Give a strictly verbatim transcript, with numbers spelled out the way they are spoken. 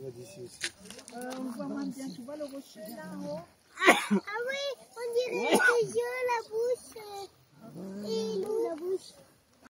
vois d'ici aussi. Euh, on voit moins bien, tu vois le rocher là en haut. Ah oui, on dirait que je